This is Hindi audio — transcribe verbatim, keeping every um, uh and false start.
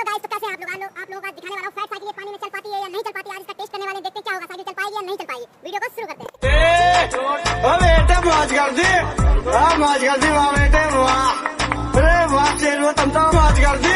हेलो गाइस, तो कैसे हैं आप लोग? आप लोगों को आज दिखाने वाला हूं फैट साइकिल ये पानी में चल पाती है या नहीं चल पाती है। आज इसका टेस्ट करने वाले, देखते हैं क्या होगा, साइकिल चल पाएगी या नहीं चल पाएगी। वीडियो को शुरू करते हैं। ओ बेटा मौज कर दी, हां मौज कर दी वाह बेटे वाह, अरे वाह शेर वो तुम तो मौज कर दी।